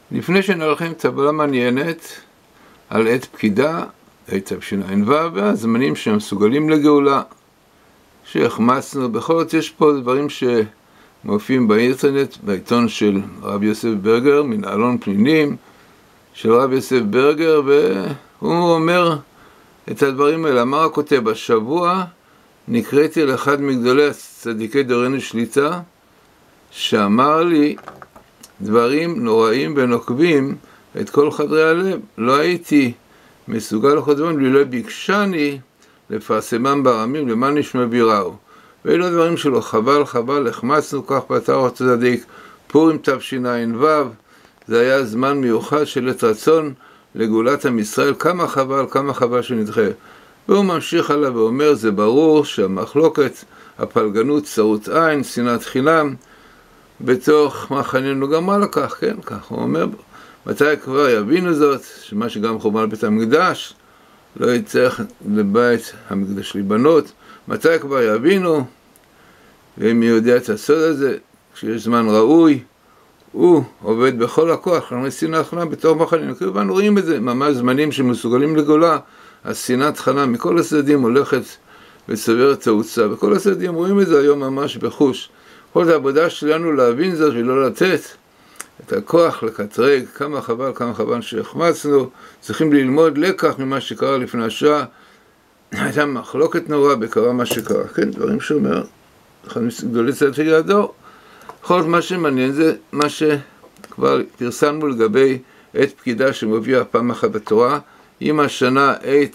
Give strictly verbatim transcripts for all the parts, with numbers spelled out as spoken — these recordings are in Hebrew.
לפני שנלכם טבלה מעניינת על עת פקידה, תשע"ו, והזמנים שמסוגלים לגאולה, שהחמצנו. בכל זאת יש פה דברים שמופיעים באינטרנט, בעיתון של רב יוסף ברגר, מנהלון פנינים של רב יוסף ברגר, והוא אומר את הדברים האלה. אמר הכותב, השבוע נקראתי לאחד מגדולי הצדיקי דורנו שליטה, שאמר לי דברים נוראים ונוקבים את כל חדרי הלב. לא הייתי מסוגל לחודמם, ולא ביקשני לפרסמם ברמים למען נשמע ביראו. ואלו הדברים שלו, חבל חבל, החמצנו, כך פתר אותו צדיק. פורים תשע"ו, זה היה זמן מיוחד של עת רצון לגאולת עם ישראל. כמה חבל, כמה חבל שנדחה. והוא ממשיך עליו ואומר, זה ברור שהמחלוקת, הפלגנות, צרות עין, שנאת חינם, בתוך מחננו גם מה לקח, כן, כך הוא אומר, מתי כבר יבינו זאת, שמה שגם חורבן בית המקדש, לא יצטרך לבית המקדש להיבנות, מתי כבר יבינו, ואם יודע את הסוד הזה, כשיש זמן ראוי, הוא עובד בכל הכוח, אנחנו שנאת חינם בתוך מחננו, כאילו אנו רואים את זה, ממש זמנים שמסוגלים לגאולה, השנאת חינם מכל הצדדים הולכת וצוברת תאוצה, וכל הצדדים רואים את זה היום ממש בחוש. כל העבודה שלנו להבין זאת ולא לתת את הכוח לקטרג, כמה חבל, כמה חבל שהחמצנו. צריכים ללמוד לקח ממה שקרה לפני השעה. הייתה מחלוקת נורא בקרה מה שקרה, כן, דברים שאומר אחד מגדולי צדיקי הדור. כל מה שמעניין זה מה שכבר פרסמנו לגבי עת פקידה שמופיע פעם אחת בתורה, עם השנה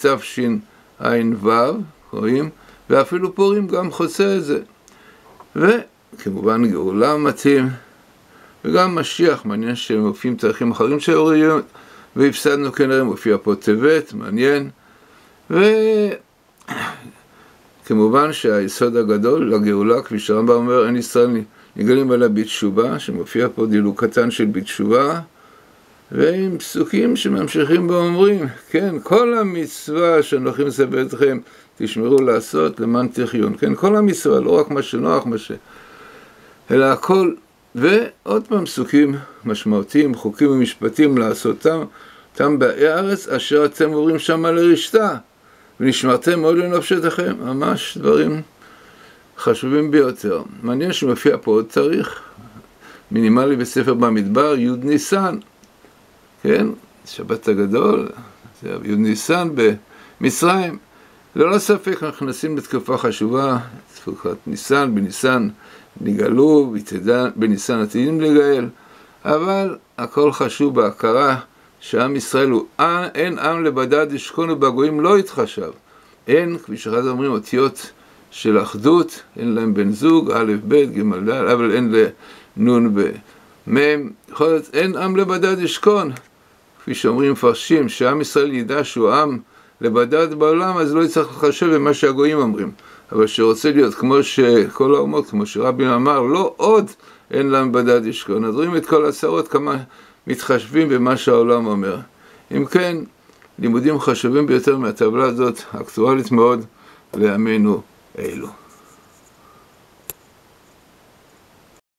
תשע"ו, קוראים, ואפילו פורים גם חוצה את זה. וכמובן גאולה מתאים, וגם משיח, מעניין שמופיעים תאריכים אחרים שהוריון, והפסדנו כנראה, מופיע פה טבת, מעניין. וכמובן שהיסוד הגדול לגאולה, כפי שהרמב"ם אומר, אין ישראל נגלים עליה בתשובה, שמופיע פה דילוג קטן של בתשובה, ועם פסוקים שממשיכים ואומרים, כן, כל המצווה שאנוכי מצווה אתכם, תשמרו לעשות למען תחיון, כן, כל המצווה, לא רק מה שנוח, מה ש... אלא הכל, ועוד פעם פסוקים משמעותיים, חוקים ומשפטים לעשותם, תם בארץ אשר אתם עוברים שמה לרשתה, ונשמרתם מאוד לנפשתכם, ממש דברים חשובים ביותר. מעניין שמופיע פה עוד תאריך, מינימלי בספר במדבר, י' ניסן, כן, שבת הגדול, זה י' ניסן במצרים. ללא ספק אנחנו נכנסים לתקופה חשובה, תקופת ניסן, בניסן נגאלו, בניסן עתידים לגאל, אבל הכל חשוב בהכרה שעם ישראל הוא אין עם לבדד ישכון ובגויים לא יתחשב. אין, כפי שאחד אומרים, אותיות של אחדות, אין להם בן זוג, א' ב' ג' ד', אבל אין לנון ומם, יכול להיות, אין עם לבדד ישכון. כפי שאומרים מפרשים, שעם ישראל ידע שהוא עם לבדד בעולם, אז לא יצטרך לחשב במה שהגויים אומרים. אבל שרוצה להיות כמו שכל האומות, כמו שרבין אמר, לא עוד אין להם בדד ישכון. אז רואים את כל הצרות כמה מתחשבים במה שהעולם אומר. אם כן, לימודים חשובים ביותר מהטבלה הזאת, אקטואלית מאוד לימינו אלו.